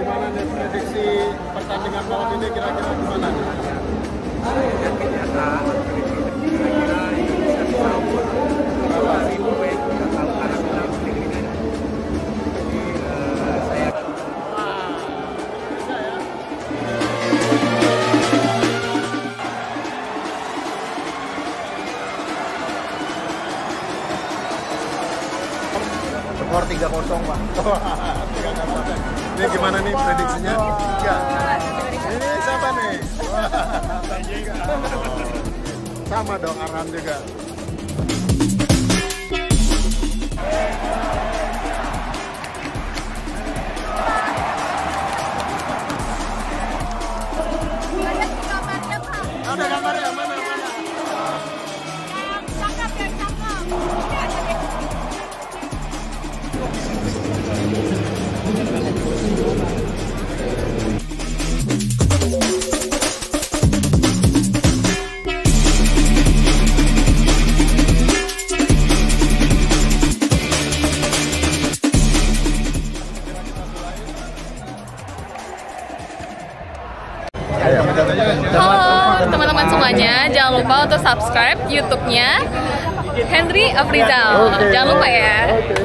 gimana nih prediksi pertandingan malam ini kira-kira gimana? Yang kenyataan kira-kira Indonesia bisa unggul. Kalau ribu baik udah tahu karena final negeri. Jadi saya skor 3-0 Pak. Ini gimana nih prediksinya? Ini siapa nih? Sama dong Arhan juga. Ada gambarnya mana? Halo teman-teman semuanya, jangan lupa untuk subscribe YouTube-nya Hendry Afrizal. Jangan lupa ya.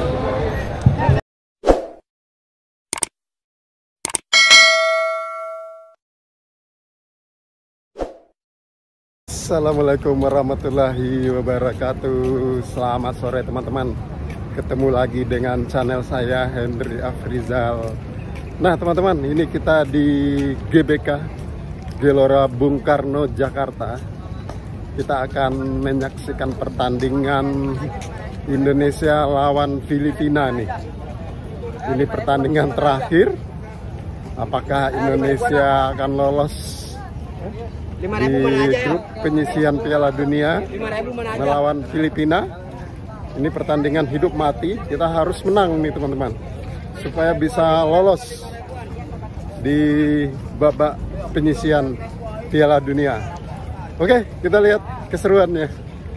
Assalamualaikum warahmatullahi wabarakatuh. Selamat sore teman-teman. Ketemu lagi dengan channel saya Hendry Afrizal. Nah teman-teman, ini kita di GBK Gelora Bung Karno Jakarta. Kita akan menyaksikan pertandingan Indonesia lawan Filipina nih. Ini pertandingan terakhir. Apakah Indonesia akan lolos di grup penyisihan Piala Dunia melawan Filipina? Ini pertandingan hidup mati. Kita harus menang nih teman-teman, supaya bisa lolos di babak penyisihan Piala Dunia. Oke, kita lihat keseruannya.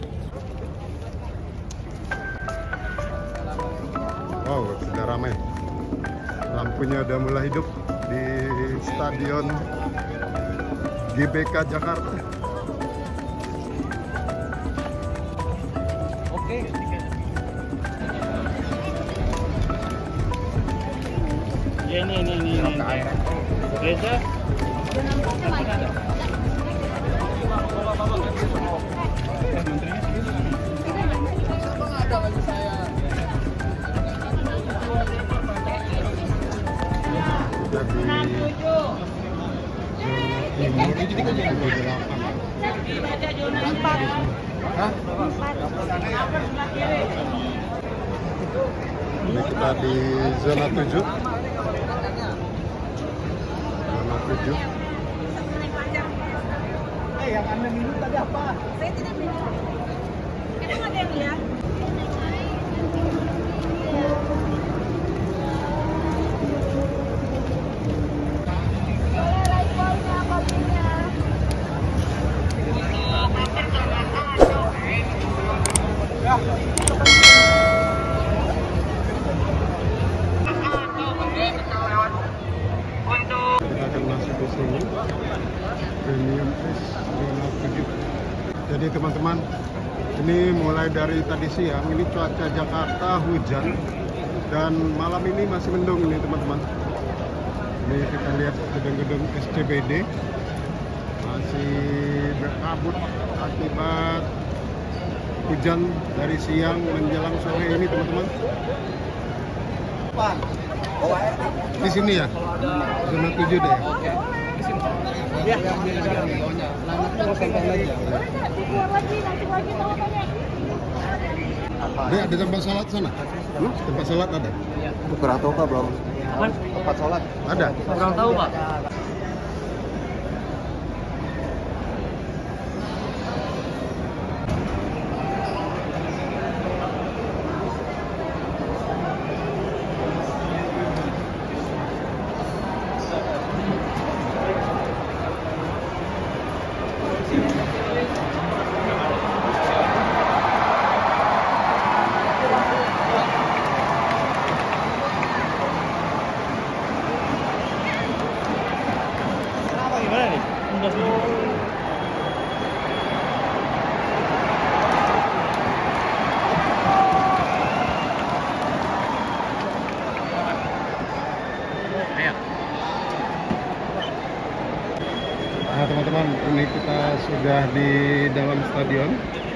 Wow, sudah ramai. Lampunya udah mulai hidup di Stadion GBK Jakarta. oke. Ya, ini. Reza. Ini kita di zona 7. Zona 7. Yang Anda minum tadi apa? Saya tidak minum. Emang ada yang lihat? Kita akan masuk ke sini. Premium Fish zona 7. Jadi teman-teman, ini mulai dari tadi siang, ini cuaca Jakarta hujan dan malam ini masih mendung ini teman-teman. Ini kita lihat gedung-gedung SCBD masih berkabut akibat hujan dari siang menjelang sore ini teman-teman. Di sini ya, zona 7 deh. Ya. Ada tempat sholat sana? Tempat sholat ada? Kurang tahu Pak, belum. Tempat sholat Ada? Kurang tahu Pak. teman-teman, ini kita sudah di dalam stadion.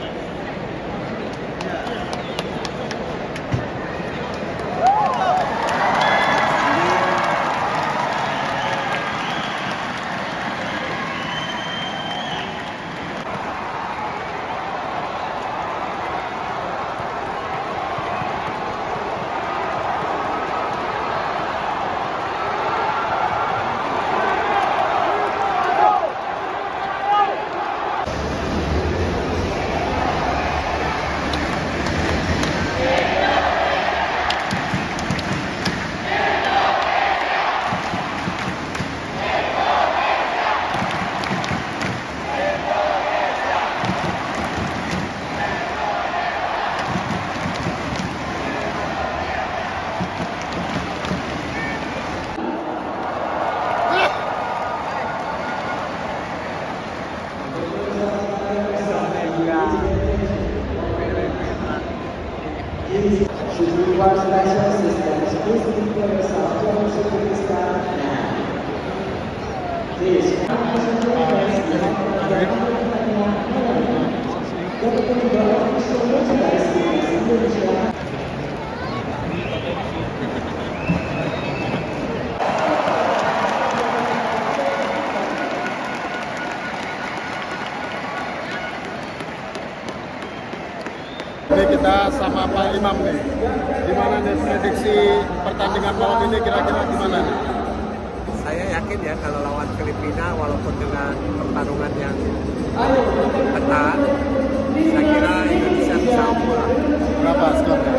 Ini kita sama Pak Imam nih. Gimana nih prediksi pertandingan malam ini kira-kira gimana nih? Saya yakin ya kalau lawan Filipina walaupun dengan pertarungan yang ketat, saya kira Indonesia bisa unggul. Berapa skornya?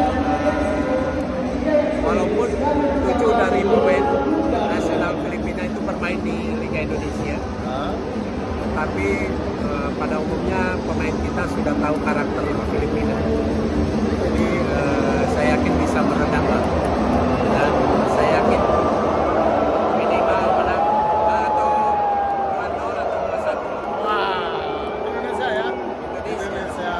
Walaupun 7 dari pemain nasional Filipina itu bermain di Liga Indonesia, tapi pada umumnya pemain kita sudah tahu karakter Filipina. Jadi saya yakin bisa meredam lah. Dan saya yakin minimal menang atau 2-0 atau 2-1. Wah, Indonesia ya? Indonesia. Indonesia.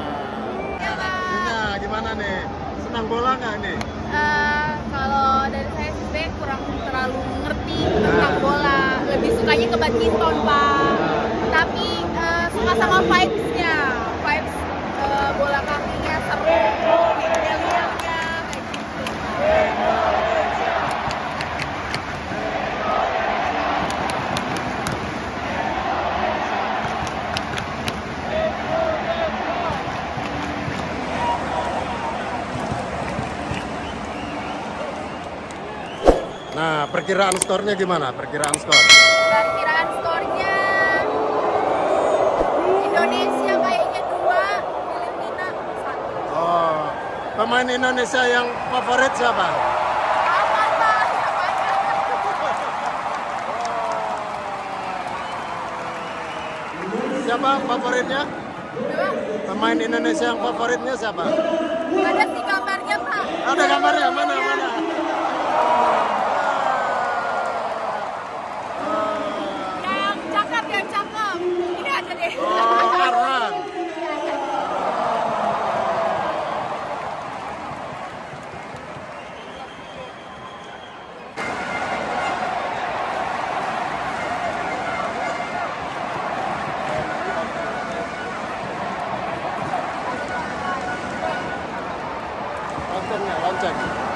Nah, gimana nih? Senang bola nggak nih? Kalau dari saya sih sebenarnya kurang terlalu ngerti tentang bola, lebih sukanya ke badminton Pak. Tapi suka sama vibes-nya, vibes bola kakinya seru, yel-yelnya kayak gitu. Nah, perkiraan skornya gimana? Perkiraan skor? Perkiraan skornya Indonesia kayaknya 2, Filipina 1. Oh, pemain Indonesia yang favorit siapa? Aman Pak, siapa aja. Siapa favoritnya? Pemain Indonesia yang favoritnya siapa? Ada sih gambarnya Pak. Ada gambarnya, mana? Yang cakep. Ini aja deh. Oh, Arhan. Lonceng.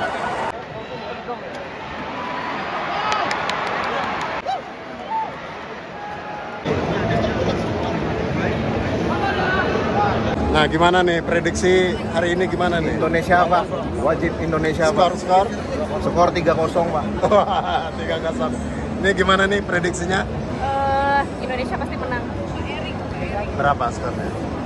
Nah, gimana nih prediksi hari ini gimana nih? Indonesia Pak, wajib Indonesia Pak. Skor? Skor 3-0 Pak. 3-0. Ini gimana nih prediksinya? Indonesia pasti menang. Berapa skornya?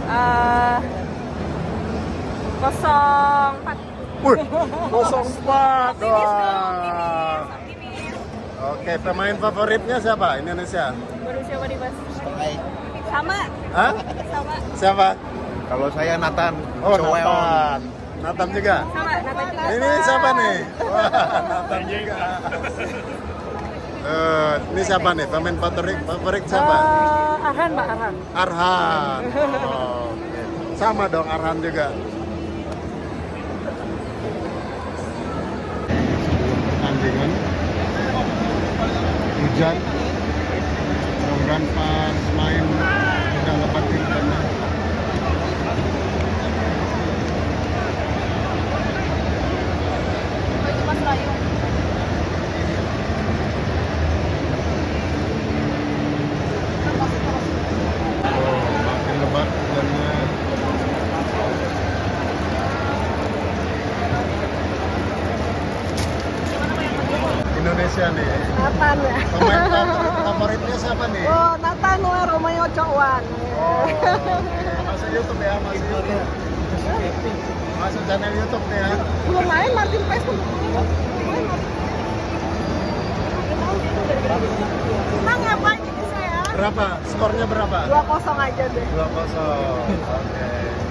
0-4. Wih, 0-4. Wah. Optimis. Oke, pemain favoritnya siapa? Indonesia? Baru siapa nih, Mas? Sama. Hah? Sama. Siapa? Kalau saya Nathan, Oh, Choeon. Nathan. Nathan juga? Sama, Nathan juga. Ini siapa nih? Wah, Nathan juga. Ini siapa nih? Pemain favorit siapa? Arhan, Mbak Arhan. Arhan. Oh, oke. Sama dong Arhan juga. Pertandingan hujan, semoga dan pas main udah lepatin karena Baju Mas Rayu. makin lebat hujannya. Indonesia nih. Nathan ya. Pemain favoritnya siapa nih? Oh, Nathan lah Romeo Cokwan. Masuk YouTube ya, masuk YouTube. Masuk channel YouTube nih ya. Belum main Martin Paes tuh. Menang ya Pak ini saya. Berapa? Skornya berapa? 2-0 aja deh. 2-0. Oke.